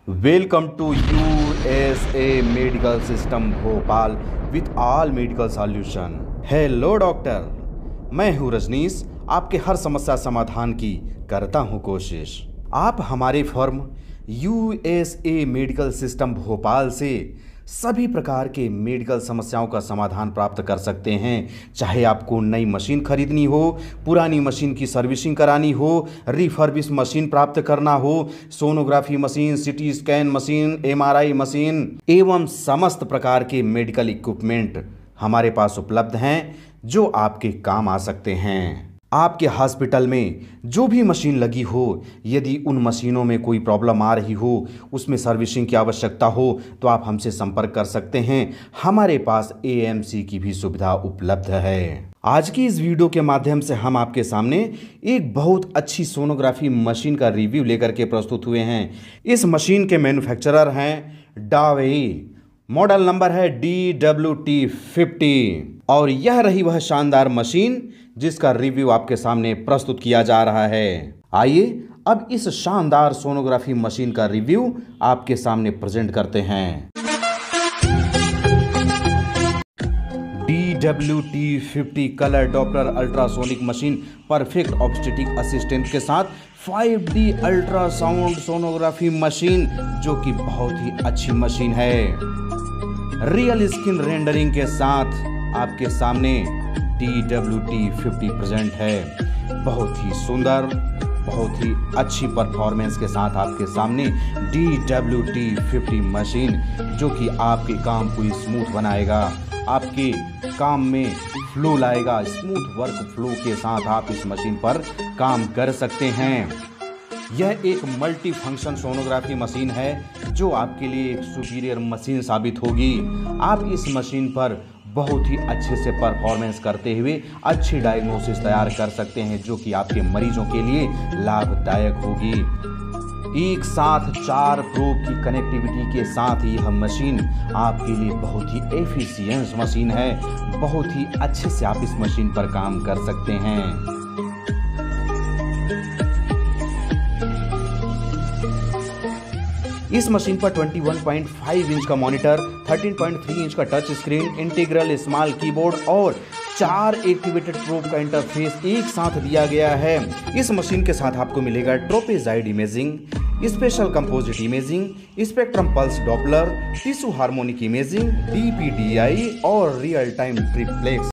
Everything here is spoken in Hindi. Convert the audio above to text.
Welcome to USA Medical System Bhopal with all medical solution। Hello doctor, मैं हूँ रजनीश, आपके हर समस्या समाधान की करता हूँ कोशिश। आप हमारे firm USA medical system Bhopal से सभी प्रकार के मेडिकल समस्याओं का समाधान प्राप्त कर सकते हैं। चाहे आपको नई मशीन खरीदनी हो, पुरानी मशीन की सर्विसिंग करानी हो, रिफर्बिश मशीन प्राप्त करना हो, sonography machine, CT scan machine, MRI machine एवं समस्त प्रकार के मेडिकल इक्विपमेंट हमारे पास उपलब्ध हैं जो आपके काम आ सकते हैं। आपके हॉस्पिटल में जो भी मशीन लगी हो, यदि उन मशीनों में कोई प्रॉब्लम आ रही हो, उसमें सर्विसिंग की आवश्यकता हो, तो आप हमसे संपर्क कर सकते हैं। हमारे पास AMC की भी सुविधा उपलब्ध है। आज की इस वीडियो के माध्यम से हम आपके सामने एक बहुत अच्छी सोनोग्राफी मशीन का रिव्यू लेकर के प्रस्तुत हुए हैं। इस मशीन के मैन्युफैक्चरर हैं डावेई, मॉडल नंबर है DWT50 और यह रही वह शानदार मशीन जिसका रिव्यू आपके सामने प्रस्तुत किया जा रहा है। आइए अब इस शानदार सोनोग्राफी मशीन का रिव्यू आपके सामने प्रेजेंट करते हैं। DWT50 colour Doppler ultrasonic machine perfect obstetric assistant के साथ 5D अल्ट्रासाउंड सोनोग्राफी मशीन, जो कि बहुत ही अच्छी मशीन है। रियल स्किन रेंडरिंग के साथ आपके सामने DWT50 प्रेजेंट है। बहुत ही सुंदर, बहुत ही अच्छी परफॉर्मेंस के साथ आपके सामने DWT50 मशीन, जो कि आपके काम को स्मूथ बनाएगा, आपके काम में फ्लो लाएगा। स्मूथ वर्क फ्लो के साथ आप इस मशीन पर काम कर सकते हैं। यह एक मल्टी फंक्शन सोनोग्राफी मशीन है जो आपके लिए एक सुपीरियर मशीन साबित होगी। आप इस मशीन पर बहुत ही अच्छे से परफॉर्मेंस करते हुए अच्छी डायग्नोसिस तैयार कर सकते हैं, जो कि आपके मरीजों के लिए लाभदायक होगी। एक साथ 4 प्रोब की कनेक्टिविटी के साथ यह मशीन आपके लिए बहुत ही एफिशिएंट मशीन है। बहुत ही अच्छे से आप इस मशीन पर काम कर सकते हैं। इस मशीन पर 21.5 इंच का मॉनिटर, 13.3 इंच का touch screen, integral small keyboard और 4 एक्टिवेटेड प्रोब का इंटरफेस एक साथ दिया गया है। इस मशीन के साथ आपको मिलेगा trapezoid imaging, special composite imaging, spectrum pulse Doppler, tissue harmonic imaging, DPDI और रियल टाइम ट्रिप्लेक्स।